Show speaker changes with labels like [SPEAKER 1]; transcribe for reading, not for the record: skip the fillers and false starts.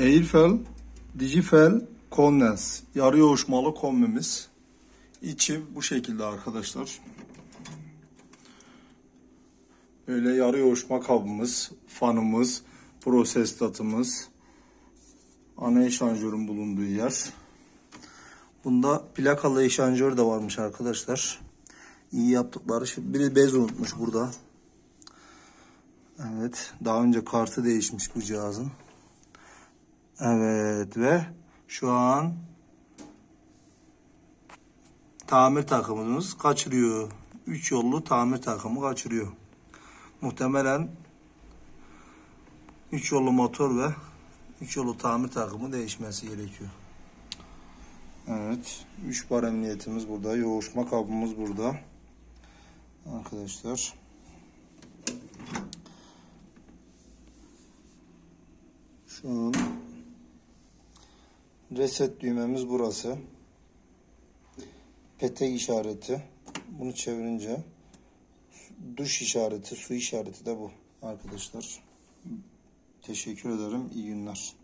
[SPEAKER 1] Airfel Digifel Kondens yarı yoğuşmalı kombimiz. İçi bu şekilde arkadaşlar. Böyle yarı yoğuşma kabımız, fanımız, prosestatımız, ana eşanjörün bulunduğu yer. Bunda plakalı eşanjör de varmış arkadaşlar. İyi yaptıkları. Şimdi biri bez unutmuş burada. Evet, daha önce kartı değişmiş bu cihazın. Evet ve şu an tamir takımımız kaçırıyor. 3 yollu tamir takımı kaçırıyor. Muhtemelen 3 yollu motor ve 3 yollu tamir takımı değişmesi gerekiyor. Evet, 3 bar emniyetimiz burada. Yoğuşma kabımız burada. Arkadaşlar. Şu an reset düğmemiz burası. Petek işareti. Bunu çevirince duş işareti, su işareti de bu arkadaşlar. Teşekkür ederim. İyi günler.